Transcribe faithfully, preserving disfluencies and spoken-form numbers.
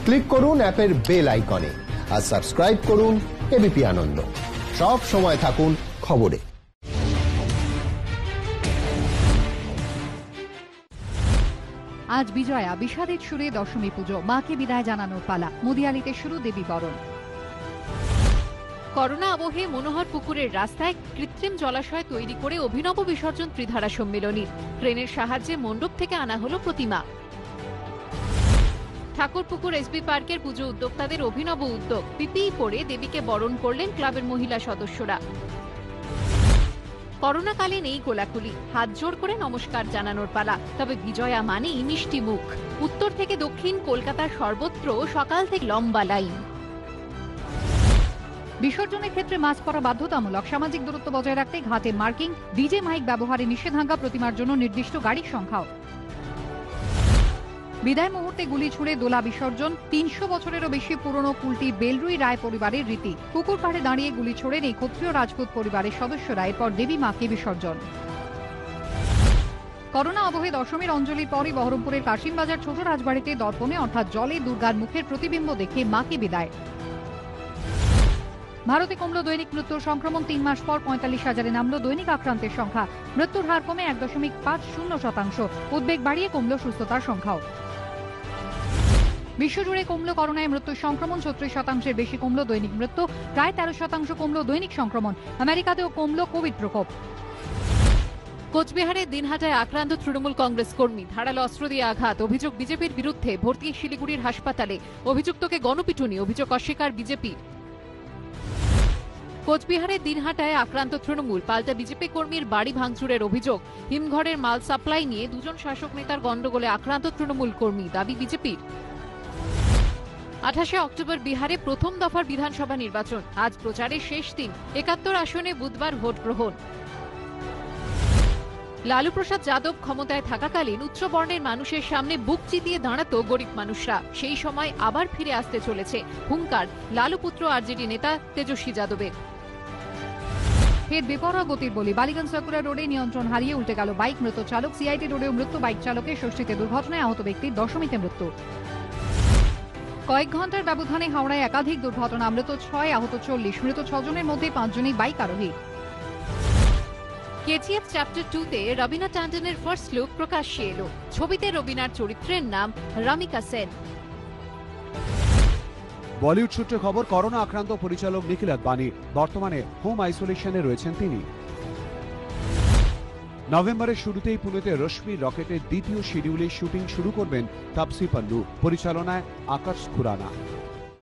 Click করুন অ্যাপের bell আইকনে আর সাবস্ক্রাইব করুন এবিপি আনন্দ। সব সময় থাকুন খবরে। আজ বিজয়া বিষাদের সুরে দশমী পুজো, মাকে বিদায় জানানোর পালা। মুদিয়ালিতে শুরু দেবী বরণ। করোনা আবহে মনোহর পুকুরের রাস্তায় কৃত্রিম জলাশয় তৈরি করে অভিনব বিসর্জন ত্রিধারা সম্মেলনীর। ক্রেনের সাহায্যে মণ্ডপ থেকে আনা হলো প্রতিমা। ঠাকুরপুকুর এসবি পার্কের পুজো উদ্যোক্তাদের অভিনব উদ্যোগ। পিপিই পরে দেবীকে বরণ করলেন ক্লাবের মহিলা সদস্যরা। করোনাকালীন এই কোলাকুলি, হাত জোড় করে নমস্কার জানানোর পালা। তবে বিজয়া মানেই মিষ্টি মুখ। উত্তর থেকে দক্ষিণ কলকাতার সর্বত্র সকাল থেকে লম্বা লাইন। বিসর্জনের ক্ষেত্রে মাস্ক পরা বাধ্যতামূলক। সামাজিক দূরত্ব বজায় রাখতে ঘাটে মার্কিং, ডিজে মাইক ব্যবহারে নিষেধাজ্ঞা, প্রতিমার জন্য নির্দিষ্ট গাড়ির সংখ্যাও। বিদায় মুহূর্তে গুলি ছুড়ে দোলা বিসর্জন। তিনশো বছরেরও বেশি পুরনো কুলটি বেলরুই রায় পরিবারের রীতি। পুকুর পাড়ে দাঁড়িয়ে গুলি ছোড়েন এই ক্ষত্রিয় রাজপুত পরিবারের সদস্যরা। এরপর দেবী মাকে বিসর্জন। করোনা আবহে দশমীর অঞ্জলির পরই বহরমপুরের কাশিমবাজার ছোট রাজবাড়িতে দর্পণে অর্থাৎ জলে দুর্গার মুখের প্রতিবিম্ব দেখে মাকে বিদায়। ভারতে কমল দৈনিক মৃত্যুর সংক্রমণ। তিন মাস পর পঁয়তাল্লিশ হাজারে নামল দৈনিক আক্রান্তের সংখ্যা। মৃত্যুর হার কমে এক দশমিক পাঁচ শূন্য শতাংশ। উদ্বেগ বাড়িয়ে কমল সুস্থতার সংখ্যাও। বিশ্বজুড়ে কমল করোনায় মৃত্যুর সংক্রমণ। ছত্রিশ শতাংশের বেশি কমল দৈনিক মৃত্যু। প্রায় তেরো শতাংশ কমল দৈনিক সংক্রমণ। আমেরিকাতেও কমল কোভিড প্রকোপ। কোচবিহারের দিনহাটায় আক্রান্ত তৃণমূল কংগ্রেস কর্মী, ধারালো অস্ত্র দিয়ে আঘাত। অভিযোগ বিজেপির বিরুদ্ধে। ভর্তি শিলিগুড়ির হাসপাতালে। অভিযুক্তকে গণপিটুনি, অভিযোগ অস্বীকার বিজেপি। কোচবিহারের দিনহাটায় আক্রান্ত তৃণমূল, পাল্টা বিজেপি কর্মীর বাড়ি ভাঙচুরের অভিযোগ। হিমঘরের মাল সাপ্লাই নিয়ে দুজন শাসক নেতার গন্ডগোলে আক্রান্ত তৃণমূল কর্মী, দাবি বিজেপির। আঠাশে অক্টোবর বিহারে প্রথম দফার বিধানসভা নির্বাচন। আজ প্রচারের শেষ দিন। একাত্তর আসনে বুধবার ভোট গ্রহণ। লালু প্রসাদ যাদব ক্ষমতায় থাকাকালীন উচ্চবর্ণের মানুষের সামনে বুক চিতিয়ে দাঁড়াতো গরিব মানুষরা। সেই সময় আবার ফিরে আসতে চলেছে। হুঙ্কার লালু পুত্র আরজেডি নেতা তেজস্বী যাদবের। ফের বেপরোয়া গতির বলি। বালিগঞ্জ সাকুরা রোডে নিয়ন্ত্রণ হারিয়ে উল্টে গেল বাইক। মৃত চালক। সিআইটি রোডেও মৃত্যু বাইক চালকের। ষষ্ঠীতে দুর্ঘটনায় আহত ব্যক্তির, দশমীতে মৃত্যু। কয়েক ঘন্টার ব্যবধানে হাওড়ায় একাধিক দুর্ঘটনা। মৃত ছয়, আহত চল্লিশ। মৃত ছজনের মধ্যে পাঁচজনই বাইক আরোহী। কেজিএফ চ্যাপ্টার টু তে রবিনা ট্যান্ডনের ফার্স্ট লুক প্রকাশ্যে এলো। ছবিতে রবিনার চরিত্রের নাম রামিকা সেন। বলিউড সূত্রে খবর, করোনা আক্রান্ত পরিচালক নিখিল আদবানি বর্তমানে হোম আইসোলেশনে রয়েছেন তিনি। নভেম্বরের শুরুতেই পুনেতে রশ্মি রকেটের দ্বিতীয় শিডিউলে শুটিং শুরু করবেন তাপসি পান্নু, পরিচালনায় আকাশ খুরানা।